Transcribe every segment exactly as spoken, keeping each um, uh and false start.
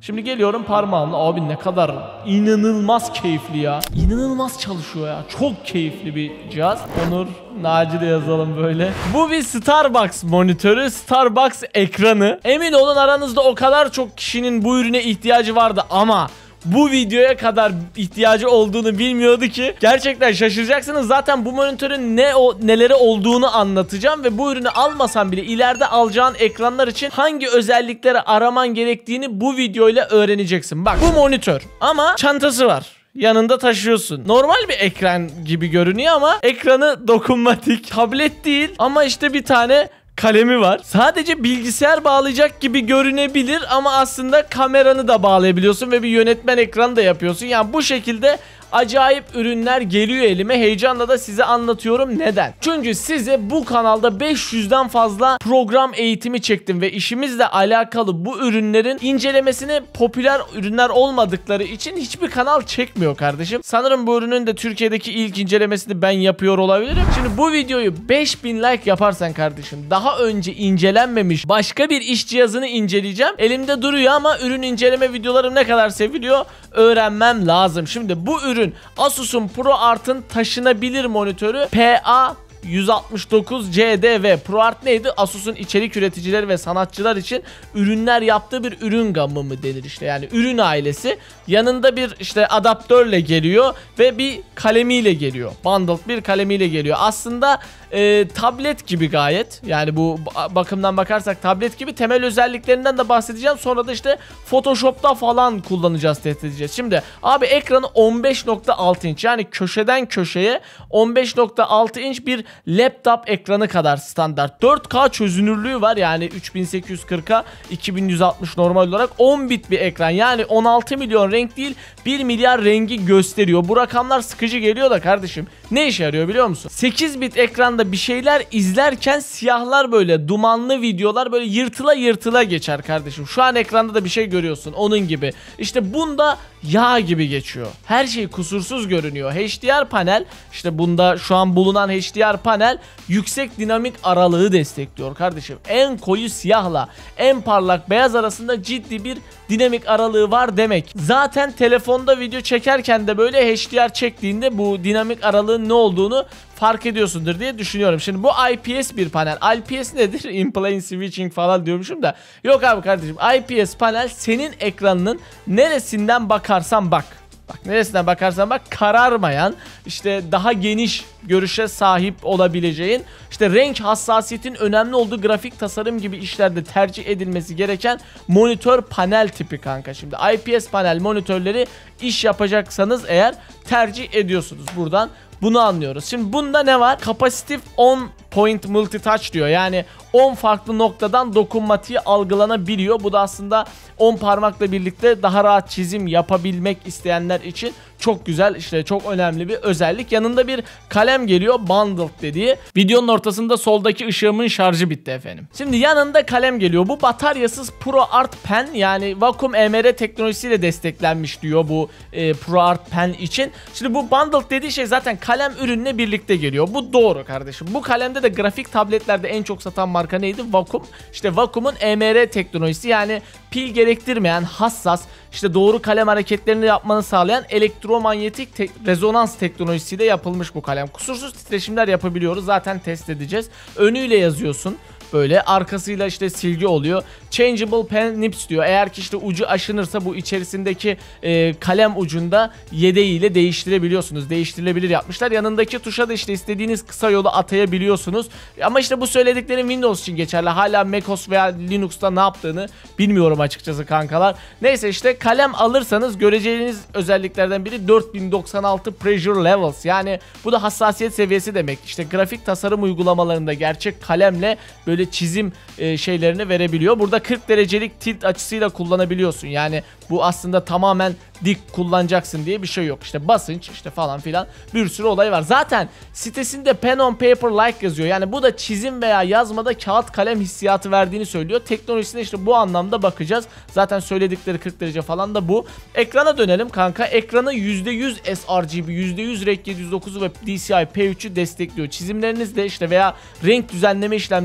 Şimdi geliyorum parmağımla. Abi ne kadar inanılmaz keyifli ya. İnanılmaz çalışıyor ya. Çok keyifli bir cihaz. Onur Naci de yazalım böyle. Bu bir Starbucks monitörü. Starbucks ekranı. Emin olun aranızda o kadar çok kişinin bu ürüne ihtiyacı vardı ama bu videoya kadar ihtiyacı olduğunu bilmiyordu ki. Gerçekten şaşıracaksınız. Zaten bu monitörün ne o neleri olduğunu anlatacağım ve bu ürünü almasan bile ileride alacağın ekranlar için hangi özellikleri araman gerektiğini bu videoyla öğreneceksin. Bak bu monitör ama çantası var. Yanında taşıyorsun. Normal bir ekran gibi görünüyor ama ekranı dokunmatik. Tablet değil ama işte bir tane kalemi var. Sadece bilgisayar bağlayacak gibi görünebilir ama aslında kameranı da bağlayabiliyorsun ve bir yönetmen ekranı da yapıyorsun. Yani bu şekilde acayip ürünler geliyor elime. Heyecanla da size anlatıyorum. Neden? Çünkü size bu kanalda beş yüzden fazla program eğitimi çektim ve işimizle alakalı bu ürünlerin incelemesini popüler ürünler olmadıkları için hiçbir kanal çekmiyor kardeşim. Sanırım bu ürünün de Türkiye'deki ilk incelemesini ben yapıyor olabilirim. Şimdi bu videoyu beş bin like yaparsan kardeşim, daha önce incelenmemiş başka bir iş cihazını inceleyeceğim. Elimde duruyor ama ürün inceleme videolarım ne kadar seviliyor öğrenmem lazım. Şimdi bu ürün Asus'un ProArt'ın taşınabilir monitörü P A yüz altmış dokuz C D V. ProArt neydi? Asus'un içerik üreticileri ve sanatçılar için ürünler yaptığı bir ürün gamı mı denir işte. Yani ürün ailesi. Yanında bir işte adaptörle geliyor ve bir kalemiyle geliyor. Bundled bir kalemiyle geliyor. Aslında e, tablet gibi gayet. Yani bu bakımdan bakarsak tablet gibi. Temel özelliklerinden de bahsedeceğim. Sonra da işte Photoshop'ta falan kullanacağız, test edeceğiz. Şimdi abi ekranı on beş nokta altı inç. Yani köşeden köşeye on beş nokta altı inç bir laptop ekranı kadar standart. dört K çözünürlüğü var. Yani üç bin sekiz yüz kırk'a iki bin yüz altmış normal olarak on bit bir ekran. Yani on altı milyon renk değil bir milyar rengi gösteriyor. Bu rakamlar sıkıcı geliyor da kardeşim ne işe yarıyor biliyor musun? sekiz bit ekranda bir şeyler izlerken siyahlar böyle dumanlı videolar böyle yırtıla yırtıla geçer kardeşim. Şu an ekranda da bir şey görüyorsun onun gibi. İşte bunda yağ gibi geçiyor. Her şey kusursuz görünüyor. H D R panel, işte bunda şu an bulunan H D R panel yüksek dinamik aralığı destekliyor kardeşim. En koyu siyahla en parlak beyaz arasında ciddi bir dinamik aralığı var demek. Zaten telefonda video çekerken de böyle H D R çektiğinde bu dinamik aralığın ne olduğunu fark ediyorsundur diye düşünüyorum. Şimdi bu I P S bir panel. I P S nedir? In-plane switching falan diyormuşum da. Yok abi kardeşim. I P S panel senin ekranının neresinden bakarsan bak. Bak neresinden bakarsan bak kararmayan, işte daha geniş görüşe sahip olabileceğin, işte renk hassasiyetin önemli olduğu grafik tasarım gibi işlerde tercih edilmesi gereken monitör panel tipi kanka. Şimdi I P S panel monitörleri iş yapacaksanız eğer tercih ediyorsunuz. Buradan bunu anlıyoruz. Şimdi bunda ne var? Kapasitif on point multitouch diyor. Yani on farklı noktadan dokunmatiği algılanabiliyor. Bu da aslında on parmakla birlikte daha rahat çizim yapabilmek isteyenler için çok güzel, işte çok önemli bir özellik. Yanında bir kalem geliyor, bundled dediği. Videonun ortasında soldaki ışığımın şarjı bitti efendim. Şimdi yanında kalem geliyor. Bu bataryasız ProArt Pen, yani vakum E M R teknolojisiyle desteklenmiş diyor bu e, ProArt Pen için. Şimdi bu bundled dediği şey zaten kalem ürünle birlikte geliyor. Bu doğru kardeşim. Bu kalemde de grafik tabletlerde en çok satan marka neydi? Vakum. İşte vakumun E M R teknolojisi, yani pil gerektirmeyen, hassas, işte doğru kalem hareketlerini yapmanı sağlayan elektromanyetik te rezonans teknolojisiyle yapılmış bu kalem. Kusursuz titreşimler yapabiliyoruz. Zaten test edeceğiz. Önüyle yazıyorsun. Böyle arkasıyla işte silgi oluyor. Changeable pen nips diyor. Eğer ki işte ucu aşınırsa bu içerisindeki e, kalem ucunda yedeğiyle değiştirebiliyorsunuz. Değiştirilebilir yapmışlar. Yanındaki tuşa da işte istediğiniz kısa yolu atayabiliyorsunuz. Ama işte bu söylediklerim Windows için geçerli. Hala macOS veya Linux'ta ne yaptığını bilmiyorum açıkçası kankalar. Neyse, işte kalem alırsanız göreceğiniz özelliklerden biri dört bin doksan altı pressure levels. Yani bu da hassasiyet seviyesi demek. İşte grafik tasarım uygulamalarında gerçek kalemle böyle çizim e, şeylerini verebiliyor. Burada kırk derecelik tilt açısıyla kullanabiliyorsun. Yani bu aslında tamamen dik kullanacaksın diye bir şey yok. İşte basınç işte falan filan bir sürü olay var. Zaten sitesinde pen on paper like yazıyor. Yani bu da çizim veya yazmada kağıt kalem hissiyatı verdiğini söylüyor. Teknolojisine işte bu anlamda bakacağız. Zaten söyledikleri kırk derece falan da bu. Ekrana dönelim kanka. Ekranı yüzde yüz sRGB, yüzde yüz REC yedi yüz dokuz ve D C I P üç'ü destekliyor. Çizimlerinizde işte veya renk düzenleme işlemlerinizde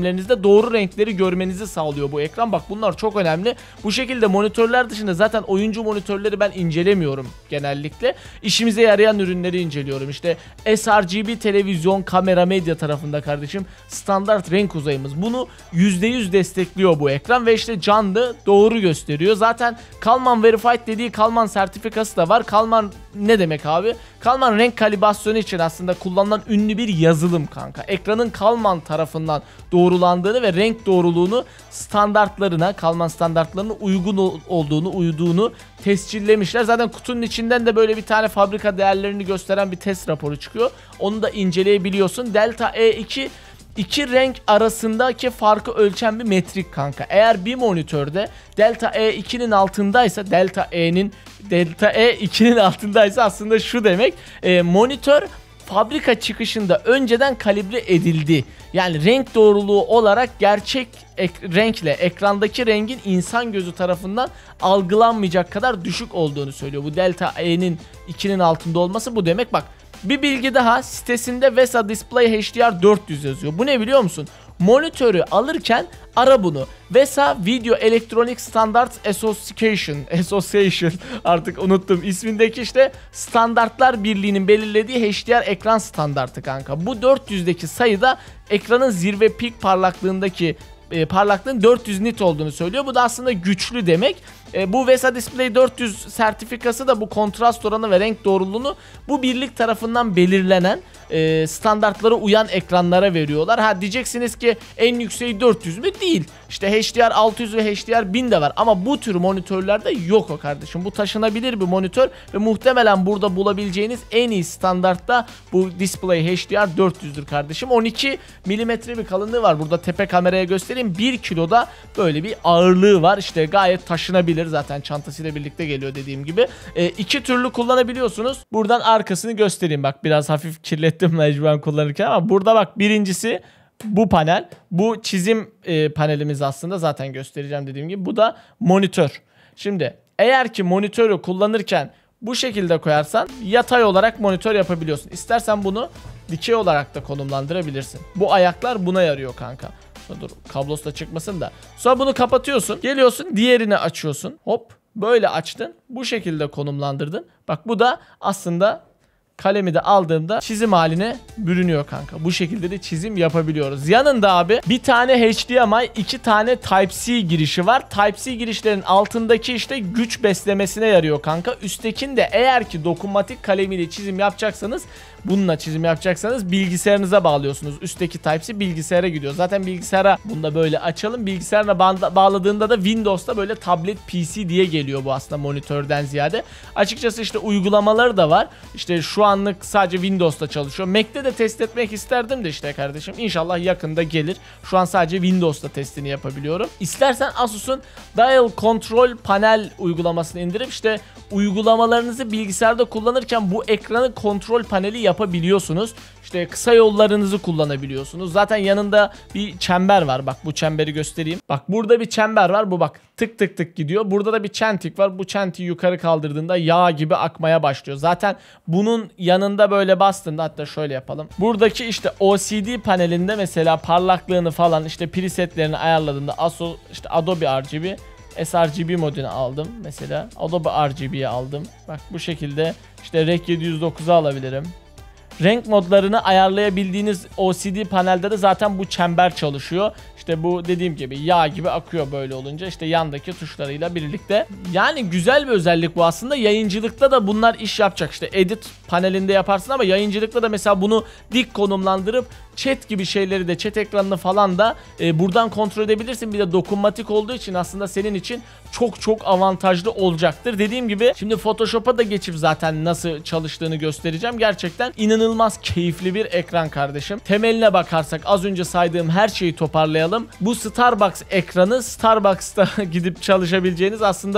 doğru renkleri görmenizi sağlıyor bu ekran. Bak bunlar çok önemli. Bu şekilde monitörler dışında zaten oyuncu monitörleri ben incelemiyorum genellikle. İşimize yarayan ürünleri inceliyorum. İşte S R G B televizyon, kamera, medya tarafında kardeşim standart renk uzayımız. Bunu yüzde yüz destekliyor bu ekran ve işte canlı doğru gösteriyor. Zaten Kalman Verified dediği Kalman sertifikası da var. Kalman ne demek abi? Kalman renk kalibrasyonu için aslında kullanılan ünlü bir yazılım kanka. Ekranın Kalman tarafından doğrulandığını ve renk doğruluğunu standartlarına, Kalman standartlarına uygun olduğunu, uyduğunu tescillemişler. Zaten kutunun içinden de böyle bir tane fabrika değerlerini gösteren bir test raporu çıkıyor. Onu da inceleyebiliyorsun. Delta E iki İki renk arasındaki farkı ölçen bir metrik kanka. Eğer bir monitörde Delta E iki'nin altındaysa, Delta E'nin Delta E iki'nin altındaysa aslında şu demek. E, monitör fabrika çıkışında önceden kalibre edildi. Yani renk doğruluğu olarak gerçek ek renkle ekrandaki rengin insan gözü tarafından algılanmayacak kadar düşük olduğunu söylüyor. Bu Delta E'nin iki'nin altında olması bu demek. Bak, bir bilgi daha, sitesinde V E S A Display H D R dört yüz yazıyor. Bu ne biliyor musun? Monitörü alırken ara bunu. V E S A Video Electronic Standards Association Association artık unuttum ismindeki işte Standartlar Birliği'nin belirlediği H D R ekran standartı kanka. Bu dört yüzdeki sayıda ekranın zirve pik parlaklığındaki E, parlaklığın dört yüz nit olduğunu söylüyor. Bu da aslında güçlü demek. E, bu V E S A Display dört yüz sertifikası da bu kontrast oranı ve renk doğruluğunu bu birlik tarafından belirlenen e, standartlara uyan ekranlara veriyorlar. Ha diyeceksiniz ki en yükseği dört yüz mü? Değil. İşte H D R altı yüz ve H D R bin de var ama bu tür monitörlerde yok o kardeşim. Bu taşınabilir bir monitör ve muhtemelen burada bulabileceğiniz en iyi standartta bu Display H D R dört yüzdür kardeşim. on iki milimetre bir kalınlığı var. Burada tepe kameraya göstereyim. bir kiloda böyle bir ağırlığı var. İşte gayet taşınabilir. Zaten çantasıyla birlikte geliyor dediğim gibi. E, iki türlü kullanabiliyorsunuz. Buradan arkasını göstereyim. Bak biraz hafif kirlettim mecburen kullanırken ama burada bak birincisi bu panel. Bu çizim e, panelimiz aslında zaten göstereceğim dediğim gibi. Bu da monitör. Şimdi eğer ki monitörü kullanırken bu şekilde koyarsan yatay olarak monitör yapabiliyorsun. İstersen bunu dikey olarak da konumlandırabilirsin. Bu ayaklar buna yarıyor kanka. Dur kablosu da çıkmasın da. Sonra bunu kapatıyorsun. Geliyorsun diğerini açıyorsun. Hop böyle açtın. Bu şekilde konumlandırdın. Bak bu da aslında kalemi de aldığımda çizim haline bürünüyor kanka. Bu şekilde de çizim yapabiliyoruz. Yanında abi bir tane H D M I, iki tane Type-C girişi var. Type-C girişlerin altındaki işte güç beslemesine yarıyor kanka. Üsttekinde eğer ki dokunmatik kalemiyle çizim yapacaksanız, bununla çizim yapacaksanız bilgisayarınıza bağlıyorsunuz. Üstteki Type-C bilgisayara gidiyor. Zaten bilgisayara bunu da böyle açalım. Bilgisayarına bağladığında da Windows'ta böyle tablet P C diye geliyor bu aslında monitörden ziyade. Açıkçası işte uygulamaları da var. İşte şu anlık sadece Windows'ta çalışıyor. Mac'te de test etmek isterdim de işte kardeşim. İnşallah yakında gelir. Şu an sadece Windows'ta testini yapabiliyorum. İstersen Asus'un Dial Control Panel uygulamasını indirip işte uygulamalarınızı bilgisayarda kullanırken bu ekranı kontrol paneli yapabiliyorsunuz. İşte kısa yollarınızı kullanabiliyorsunuz. Zaten yanında bir çember var. Bak bu çemberi göstereyim. Bak burada bir çember var. Bu bak tık tık tık gidiyor. Burada da bir çentik var. Bu çentiği yukarı kaldırdığında yağ gibi akmaya başlıyor. Zaten bunun yanında böyle bastığında, hatta şöyle yapalım. Buradaki işte O C D panelinde mesela parlaklığını falan işte presetlerini ayarladığında Asus işte Adobe R G B S R G B modunu aldım mesela. Adobe R G B'yi aldım. Bak bu şekilde işte R E C yedi yüz dokuzu alabilirim. Renk modlarını ayarlayabildiğiniz O C D panelde de zaten bu çember çalışıyor. İşte bu dediğim gibi yağ gibi akıyor böyle olunca işte yandaki tuşlarıyla birlikte. Yani güzel bir özellik bu aslında. Yayıncılıkta da bunlar iş yapacak. İşte edit panelinde yaparsın ama yayıncılıkta da mesela bunu dik konumlandırıp chat gibi şeyleri de, chat ekranını falan da e, buradan kontrol edebilirsin. Bir de dokunmatik olduğu için aslında senin için çok çok avantajlı olacaktır. Dediğim gibi şimdi Photoshop'a da geçip zaten nasıl çalıştığını göstereceğim. Gerçekten inanılmaz keyifli bir ekran kardeşim. Temeline bakarsak az önce saydığım her şeyi toparlayalım. Bu Starbucks ekranı Starbucks'ta gidip çalışabileceğiniz aslında bir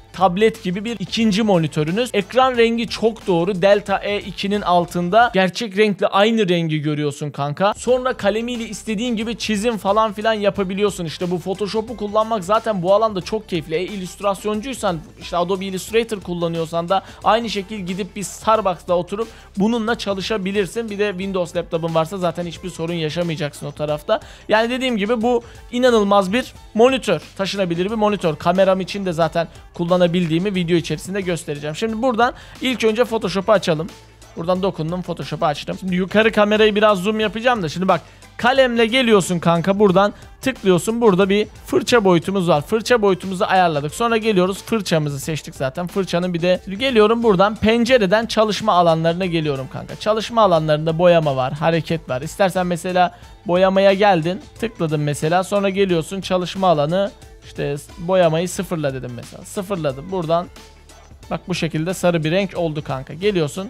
tablet gibi bir ikinci monitörünüz. Ekran rengi çok doğru. Delta E ikinin altında gerçek renkle aynı rengi görüyorsun kanka. Sonra kalemiyle istediğin gibi çizim falan filan yapabiliyorsun. İşte bu Photoshop'u kullanmak zaten bu alanda çok keyifli. E, illüstrasyoncuysan, işte Adobe Illustrator kullanıyorsan da aynı şekilde gidip bir Starbucks'ta oturup bununla çalışabilirsin. Bir de Windows laptop'un varsa zaten hiçbir sorun yaşamayacaksın o tarafta. Yani dediğim gibi bu inanılmaz bir monitör. Taşınabilir bir monitör. Kameram için de zaten kullanabildiğimi video içerisinde göstereceğim. Şimdi buradan ilk önce Photoshop'u açalım. Buradan dokundum, Photoshop'u açtım. Şimdi yukarı kamerayı biraz zoom yapacağım da şimdi bak, kalemle geliyorsun kanka, buradan tıklıyorsun. Burada bir fırça boyutumuz var. Fırça boyutumuzu ayarladık. Sonra geliyoruz, fırçamızı seçtik zaten. Fırçanın bir de şimdi geliyorum, buradan pencereden çalışma alanlarına geliyorum kanka. Çalışma alanlarında boyama var, hareket var. İstersen mesela boyamaya geldin, tıkladın mesela. Sonra geliyorsun çalışma alanı, işte boyamayı sıfırla dedim mesela. Sıfırladım. Buradan bak bu şekilde sarı bir renk oldu kanka. Geliyorsun.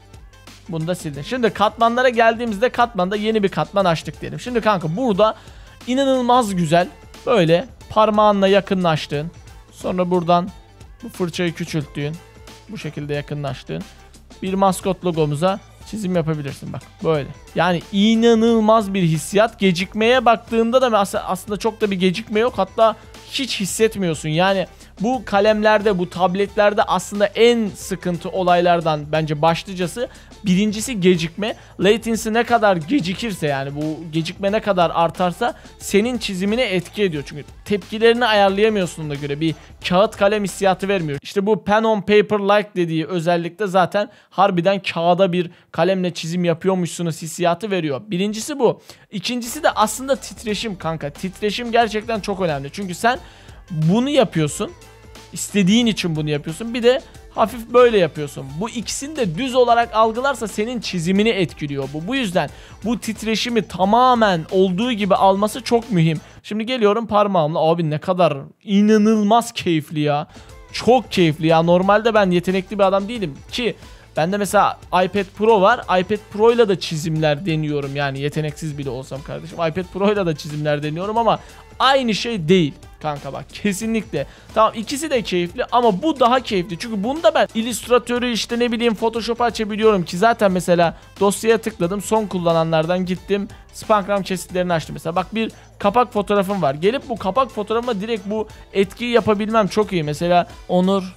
Bunu da sildin. Şimdi katmanlara geldiğimizde katmanda yeni bir katman açtık diyelim. Şimdi kanka burada inanılmaz güzel böyle parmağınla yakınlaştığın, sonra buradan bu fırçayı küçülttüğün, bu şekilde yakınlaştığın bir maskot logomuza çizim yapabilirsin bak böyle. Yani inanılmaz bir hissiyat. Gecikmeye baktığında da aslında çok da bir gecikme yok. Hatta hiç hissetmiyorsun. Yani bu kalemlerde, bu tabletlerde aslında en sıkıntı olaylardan bence başlıcası, birincisi gecikme. Latency ne kadar gecikirse, yani bu gecikme ne kadar artarsa senin çizimine etki ediyor. Çünkü tepkilerini ayarlayamıyorsun ona göre. Bir kağıt kalem hissiyatı vermiyor. İşte bu pen on paper like dediği özellikle zaten harbiden kağıda bir kalemle çizim yapıyormuşsunuz hissiyatı veriyor. Birincisi bu. İkincisi de aslında titreşim kanka. Titreşim gerçekten çok önemli. Çünkü sen bunu yapıyorsun. İstediğin için bunu yapıyorsun. Bir de hafif böyle yapıyorsun. Bu ikisini de düz olarak algılarsa senin çizimini etkiliyor bu. Bu yüzden bu titreşimi tamamen olduğu gibi alması çok mühim. Şimdi geliyorum parmağımla. Abi ne kadar inanılmaz keyifli ya. Çok keyifli ya. Normalde ben yetenekli bir adam değilim ki. Bende mesela iPad Pro var. iPad Pro ile de çizimler deniyorum. Yani yeteneksiz bile olsam kardeşim. iPad Pro ile de çizimler deniyorum ama aynı şey değil kanka bak, kesinlikle. Tamam, ikisi de keyifli ama bu daha keyifli. Çünkü bunda ben illüstratörü, işte ne bileyim Photoshop'u açabiliyorum ki zaten mesela dosyaya tıkladım. Son kullananlardan gittim. Spangram kesitlerini açtım mesela. Bak bir kapak fotoğrafım var. Gelip bu kapak fotoğrafıma direkt bu etkiyi yapabilmem çok iyi. Mesela Onur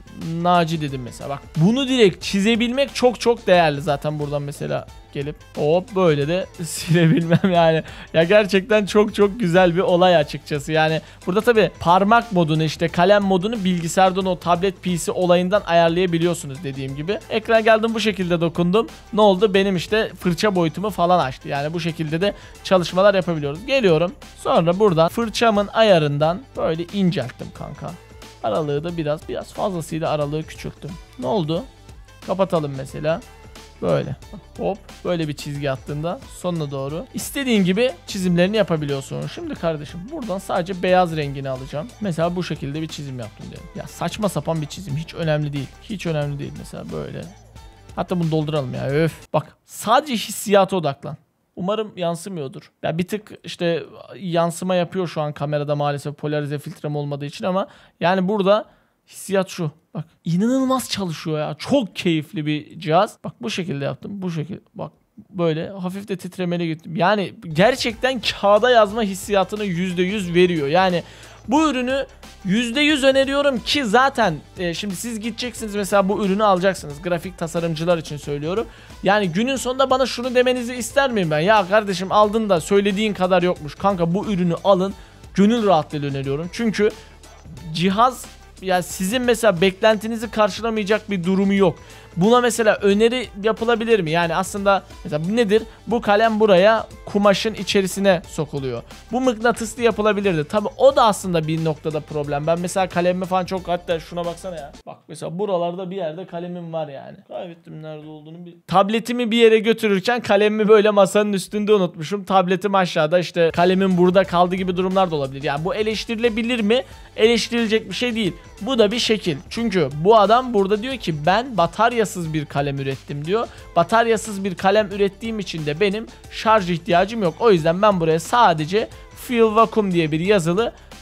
Naci dedim mesela. Bak bunu direkt çizebilmek çok çok değerli zaten, buradan mesela gelip hop böyle de silebilmem yani. Ya gerçekten çok çok güzel bir olay açıkçası. Yani burada tabi parmak modunu, işte kalem modunu bilgisayardan o tablet P C olayından ayarlayabiliyorsunuz dediğim gibi. Ekran geldim, bu şekilde dokundum. Ne oldu? Benim işte fırça boyutumu falan açtı. Yani bu şekilde de çalışmalar yapabiliyoruz. Geliyorum. Sonra buradan fırçamın ayarından böyle incelttim kanka. Aralığı da biraz biraz fazlasıyla aralığı küçülttüm. Ne oldu? Kapatalım mesela. Böyle. Hop. Böyle bir çizgi attığında sonuna doğru istediğin gibi çizimlerini yapabiliyorsun. Şimdi kardeşim buradan sadece beyaz rengini alacağım. Mesela bu şekilde bir çizim yaptım diyelim. Ya saçma sapan bir çizim. Hiç önemli değil. Hiç önemli değil. Mesela böyle. Hatta bunu dolduralım ya. Öf. Bak sadece hissiyata odaklan. Umarım yansımıyordur. Ya bir tık işte yansıma yapıyor şu an kamerada maalesef, polarize filtrem olmadığı için, ama yani burada hissiyat şu. Bak inanılmaz çalışıyor ya. Çok keyifli bir cihaz. Bak bu şekilde yaptım. Bu şekilde. Bak böyle hafif de titremeli gittim. Yani gerçekten kağıda yazma hissiyatını yüzde yüz veriyor. Yani bu ürünü yüzde yüz öneriyorum ki zaten e, şimdi siz gideceksiniz mesela bu ürünü alacaksınız. Grafik tasarımcılar için söylüyorum. Yani günün sonunda bana şunu demenizi ister miyim ben? Ya kardeşim aldın da söylediğin kadar yokmuş. Kanka bu ürünü alın. Gönül rahatlığıyla öneriyorum. Çünkü cihaz, ya sizin mesela beklentinizi karşılamayacak bir durumu yok. Buna mesela öneri yapılabilir mi? Yani aslında mesela bu nedir? Bu kalem buraya kumaşın içerisine sokuluyor. Bu mıknatıslı yapılabilirdi. Tabi o da aslında bir noktada problem. Ben mesela kalemimi falan çok, hatta şuna baksana ya. Bak mesela buralarda bir yerde kalemim var yani. Kaybettim nerede olduğunu. Bir... Tabletimi bir yere götürürken kalemimi böyle masanın üstünde unutmuşum. Tabletim aşağıda, işte kalemim burada kaldı gibi durumlar da olabilir. Yani bu eleştirilebilir mi? Eleştirilecek bir şey değil. Bu da bir şekil. Çünkü bu adam burada diyor ki ben bataryasız bir kalem ürettim diyor. Bataryasız bir kalem ürettiğim için de benim şarj ihtiyacım yok. O yüzden ben buraya sadece Fill Vacuum diye bir yazılı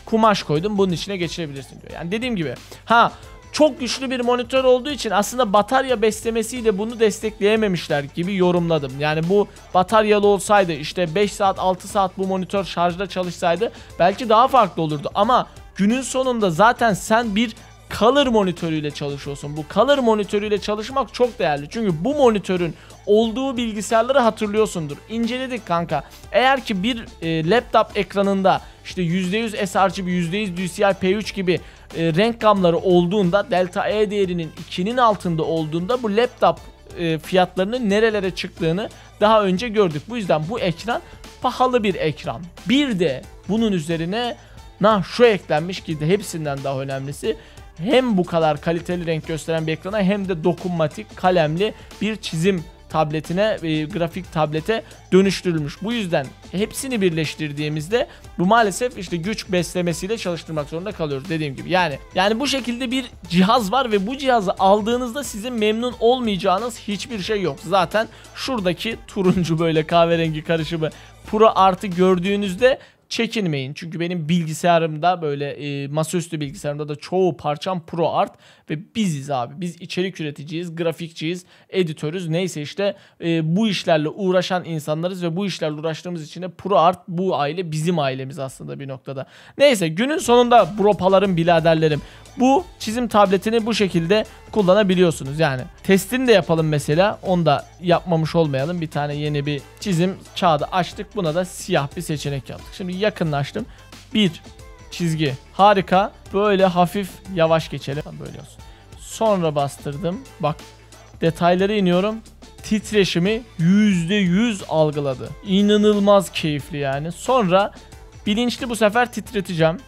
kumaş koydum, bunun içine geçirebilirsin diyor. Yani dediğim gibi ha çok güçlü bir monitör olduğu için aslında batarya beslemesiyle bunu destekleyememişler gibi yorumladım. Yani bu bataryalı olsaydı, işte beş saat altı saat bu monitör şarjda çalışsaydı belki daha farklı olurdu. Ama günün sonunda zaten sen bir color monitörüyle çalışıyorsun. Bu color monitörüyle çalışmak çok değerli. Çünkü bu monitörün olduğu bilgisayarları hatırlıyorsundur. İnceledik kanka. Eğer ki bir e, laptop ekranında işte yüzde yüz S R G B, yüzde yüz D C I P üç gibi e, renk gamları olduğunda, delta E değerinin ikinin altında olduğunda bu laptop e, fiyatlarının nerelere çıktığını daha önce gördük. Bu yüzden bu ekran pahalı bir ekran. Bir de bunun üzerine na şu eklenmiş ki de hepsinden daha önemlisi, hem bu kadar kaliteli renk gösteren bir ekrana hem de dokunmatik kalemli bir çizim tabletine, e, grafik tablete dönüştürülmüş. Bu yüzden hepsini birleştirdiğimizde bu maalesef işte güç beslemesiyle çalıştırmak zorunda kalıyoruz dediğim gibi. Yani yani bu şekilde bir cihaz var ve bu cihazı aldığınızda sizin memnun olmayacağınız hiçbir şey yok. Zaten şuradaki turuncu böyle kahverengi karışımı Pro Art'ı gördüğünüzde çekinmeyin. Çünkü benim bilgisayarımda böyle e, masaüstü bilgisayarımda da çoğu parçam Pro Art ve biziz abi. Biz içerik üreticiyiz, grafikçiyiz, editörüz. Neyse işte e, bu işlerle uğraşan insanlarız ve bu işlerle uğraştığımız için de Pro Art bu aile bizim ailemiz aslında bir noktada. Neyse günün sonunda bropalarım, biraderlerim, bu çizim tabletini bu şekilde kullanabiliyorsunuz. Yani testini de yapalım mesela. Onu da yapmamış olmayalım. Bir tane yeni bir çizim kağıdı açtık. Buna da siyah bir seçenek yaptık. Şimdi yakınlaştım. Bir çizgi. Harika. Böyle hafif yavaş geçelim. Böyle olsun. Sonra bastırdım. Bak detaylara iniyorum. Titreşimi yüzde yüz algıladı. İnanılmaz keyifli yani. Sonra bilinçli bu sefer titreteceğim.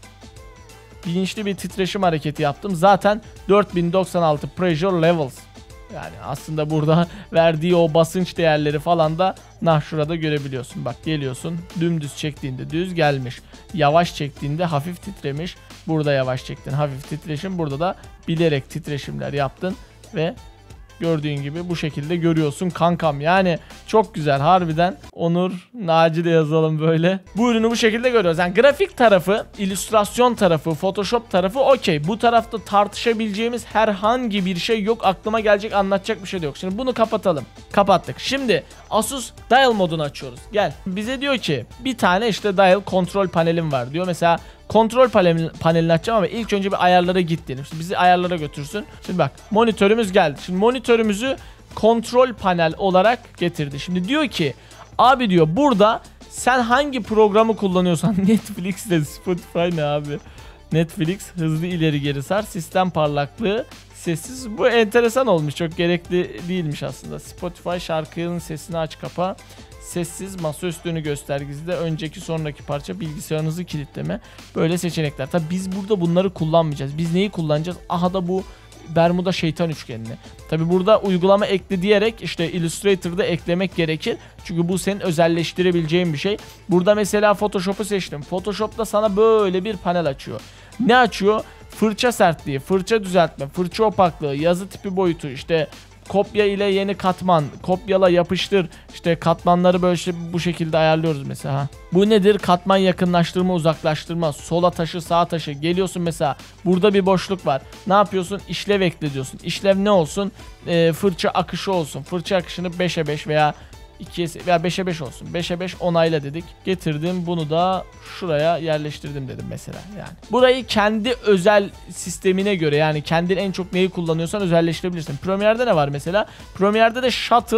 Bilinçli bir titreşim hareketi yaptım. Zaten dört bin doksan altı pressure levels. Yani aslında burada verdiği o basınç değerleri falan da nah şurada görebiliyorsun. Bak geliyorsun, dümdüz çektiğinde düz gelmiş. Yavaş çektiğinde hafif titremiş. Burada yavaş çektin, hafif titreşim. Burada da bilerek titreşimler yaptın ve gördüğün gibi bu şekilde görüyorsun kankam. Yani çok güzel harbiden. Onur Naci de yazalım böyle. Bu ürünü bu şekilde görüyoruz. Yani grafik tarafı, illüstrasyon tarafı, Photoshop tarafı okey. Bu tarafta tartışabileceğimiz herhangi bir şey yok. Aklıma gelecek anlatacak bir şey de yok. Şimdi bunu kapatalım. Kapattık. Şimdi Asus Dial modunu açıyoruz. Gel. Bize diyor ki bir tane işte Dial kontrol panelim var diyor. Mesela kontrol panelini, panelini açacağım ama ilk önce bir ayarlara git diyelim. İşte bizi ayarlara götürsün. Şimdi bak monitörümüz geldi. Şimdi monitörümüzü kontrol panel olarak getirdi. Şimdi diyor ki abi diyor burada sen hangi programı kullanıyorsan Netflix de Spotify ne abi? Netflix hızlı ileri geri sar, sistem parlaklığı sessiz. Bu enteresan olmuş, çok gerekli değilmiş aslında. Spotify şarkının sesini aç kapa. Sessiz masaüstünü göstergesi de önceki sonraki parça bilgisayarınızı kilitleme. Böyle seçenekler. Tabi biz burada bunları kullanmayacağız. Biz neyi kullanacağız? Aha da bu Bermuda şeytan üçgenini. Tabi burada uygulama ekle diyerek işte Illustrator'da eklemek gerekir. Çünkü bu senin özelleştirebileceğin bir şey. Burada mesela Photoshop'u seçtim. Photoshop'ta sana böyle bir panel açıyor. Ne açıyor? Fırça sertliği, fırça düzeltme, fırça opaklığı, yazı tipi boyutu, işte kopya ile yeni katman, kopyala yapıştır, işte katmanları böyle şey, bu şekilde ayarlıyoruz mesela. Bu nedir? Katman yakınlaştırma, uzaklaştırma, sola taşı, sağa taşı. Geliyorsun mesela burada bir boşluk var. Ne yapıyorsun? İşlev ekle diyorsun. İşlev ne olsun? Ee, fırça akışı olsun. Fırça akışını beşe beş veya ikiye veya beşe beş olsun. beşe beş onayla dedik. Getirdim bunu da şuraya yerleştirdim dedim mesela yani. Burayı kendi özel sistemine göre, yani kendin en çok neyi kullanıyorsan özelleştirebilirsin. Premiere'de ne var mesela? Premiere'de de shuttle,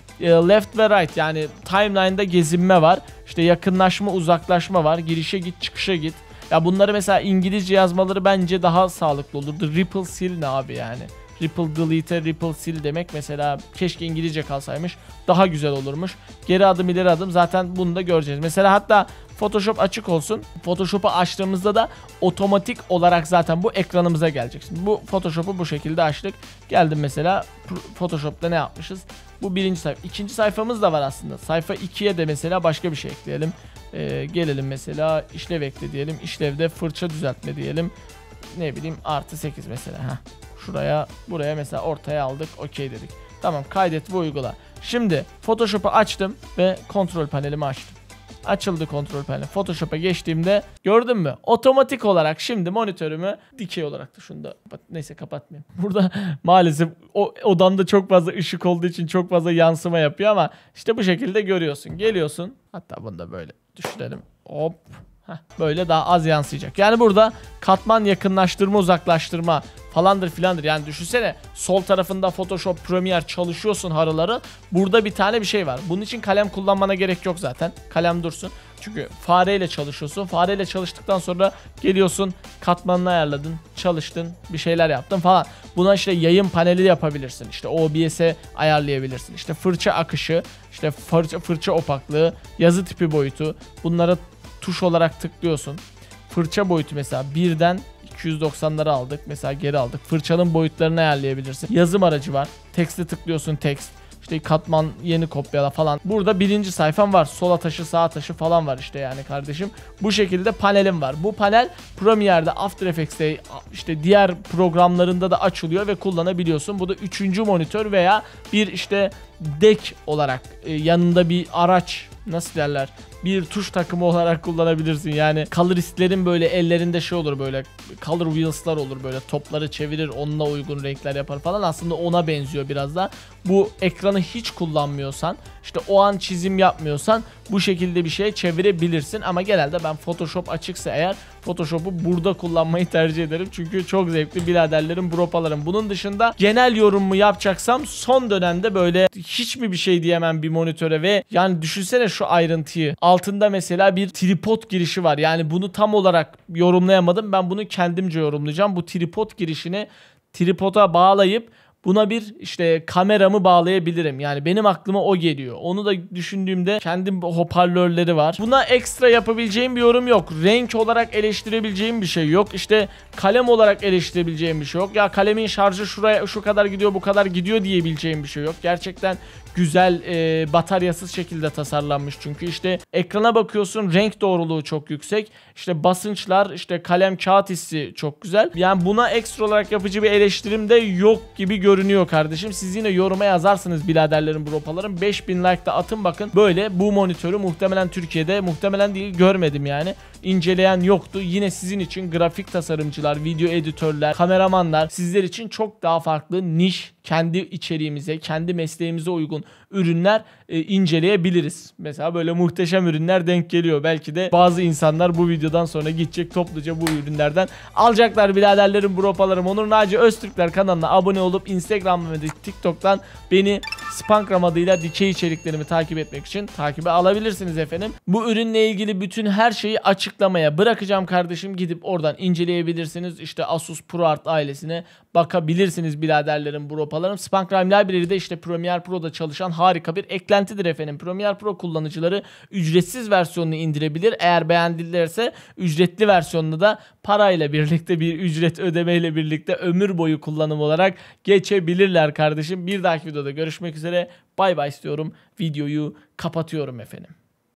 left ve right, yani timeline'da gezinme var. İşte yakınlaşma, uzaklaşma var. Girişe git, çıkışa git. Ya bunları mesela İngilizce yazmaları bence daha sağlıklı olurdu. Ripple sil ne abi yani? Ripple delete, Ripple sil demek mesela keşke İngilizce kalsaymış. Daha güzel olurmuş. Geri adım ileri adım zaten bunu da göreceğiz. Mesela hatta Photoshop açık olsun. Photoshop'u açtığımızda da otomatik olarak zaten bu ekranımıza gelecek. Şimdi bu Photoshop'u bu şekilde açtık. Geldim mesela Photoshop'ta ne yapmışız? Bu birinci sayfa. İkinci sayfamız da var aslında. Sayfa ikiye de mesela başka bir şey ekleyelim. Ee, gelelim mesela işlev ekle diyelim. İşlevde fırça düzeltme diyelim. Ne bileyim artı sekiz mesela. Heh. Şuraya, buraya mesela ortaya aldık. Okey dedik. Tamam, kaydet ve uygula. Şimdi Photoshop'u açtım ve kontrol panelimi açtım. Açıldı kontrol paneli. Photoshop'a geçtiğimde gördün mü? Otomatik olarak şimdi monitörümü dikey olarak da şunu da neyse kapatmayayım. Burada maalesef o odamda çok fazla ışık olduğu için çok fazla yansıma yapıyor ama işte bu şekilde görüyorsun. Geliyorsun. Hatta bunu da böyle düşürelim. Hop. Heh, böyle daha az yansıyacak. Yani burada katman yakınlaştırma, uzaklaştırma falandır filandır. Yani düşünsene sol tarafında Photoshop Premiere çalışıyorsun harıları. Burada bir tane bir şey var. Bunun için kalem kullanmana gerek yok zaten. Kalem dursun. Çünkü fareyle çalışıyorsun. Fareyle çalıştıktan sonra geliyorsun, katmanını ayarladın, çalıştın, bir şeyler yaptın falan. Buna işte yayın paneli yapabilirsin. İşte O B S'e ayarlayabilirsin. İşte fırça akışı, işte fırça, fırça opaklığı, yazı tipi boyutu. Bunlara tuş olarak tıklıyorsun. Fırça boyutu mesela birden iki yüz doksanlara aldık. Mesela geri aldık. Fırçanın boyutlarını ayarlayabilirsin. Yazım aracı var. Tekste tıklıyorsun, tekst. İşte katman, yeni kopyala falan. Burada birinci sayfam var. Sola taşı, sağa taşı falan var işte yani kardeşim. Bu şekilde panelim var. Bu panel Premiere'de, After Effects'te, işte diğer programlarında da açılıyor ve kullanabiliyorsun. Bu da üçüncü monitör veya bir işte deck olarak e, yanında bir araç, nasıl derler, bir tuş takımı olarak kullanabilirsin. Yani coloristlerin böyle ellerinde şey olur, böyle color wheels'lar olur, böyle topları çevirir, onunla uygun renkler yapar falan. Aslında ona benziyor biraz da. Bu ekranı hiç kullanmıyorsan, işte o an çizim yapmıyorsan bu şekilde bir şey çevirebilirsin. Ama genelde ben Photoshop açıksa eğer Photoshop'u burada kullanmayı tercih ederim. Çünkü çok zevkli biraderlerim, bropalarım. Bunun dışında genel yorumumu yapacaksam son dönemde böyle hiç mi bir şey diyemem bir monitöre ve yani düşünsene şu ayrıntıyı. Altında mesela bir tripod girişi var. Yani bunu tam olarak yorumlayamadım. Ben bunu kendimce yorumlayacağım. Bu tripod girişini tripoda bağlayıp buna bir işte kameramı bağlayabilirim. Yani benim aklıma o geliyor. Onu da düşündüğümde kendim hoparlörleri var. Buna ekstra yapabileceğim bir yorum yok. Renk olarak eleştirebileceğim bir şey yok. İşte kalem olarak eleştirebileceğim bir şey yok. Ya kalemin şarjı şuraya şu kadar gidiyor, bu kadar gidiyor diyebileceğim bir şey yok. Gerçekten güzel, e, bataryasız şekilde tasarlanmış çünkü. İşte ekrana bakıyorsun, renk doğruluğu çok yüksek. İşte basınçlar, işte kalem kağıt hissi çok güzel. Yani buna ekstra olarak yapıcı bir eleştirim de yok gibi görünüyor kardeşim. Siz yine yoruma yazarsınız biraderlerim, bropalarım. beş bin like da atın bakın. Böyle bu monitörü muhtemelen Türkiye'de, muhtemelen değil görmedim yani. İnceleyen yoktu. Yine sizin için grafik tasarımcılar, video editörler, kameramanlar sizler için çok daha farklı niş, kendi içeriğimize, kendi mesleğimize uygun ürünler e, inceleyebiliriz. Mesela böyle muhteşem ürünler denk geliyor. Belki de bazı insanlar bu videodan sonra gidecek topluca bu ürünlerden alacaklar biraderlerim, bropalarım. Onur Naci Öztürkler kanalına abone olup Instagram ve TikTok'tan beni Spankram adıyla dikey içeriklerimi takip etmek için takibe alabilirsiniz efendim. Bu ürünle ilgili bütün her şeyi açıklamaya bırakacağım kardeşim. Gidip oradan inceleyebilirsiniz. İşte Asus ProArt ailesine bakabilirsiniz biraderlerim, bropalarım. Spankram Library'de işte Premiere Pro'da çalışan harika bir eklentidir efendim. Premiere Pro kullanıcıları ücretsiz versiyonunu indirebilir. Eğer beğendilerse ücretli versiyonunu da parayla birlikte, bir ücret ödemeyle birlikte ömür boyu kullanım olarak geçebilirler kardeşim. Bir dahaki videoda görüşmek üzere. Bay bay istiyorum. Videoyu kapatıyorum efendim.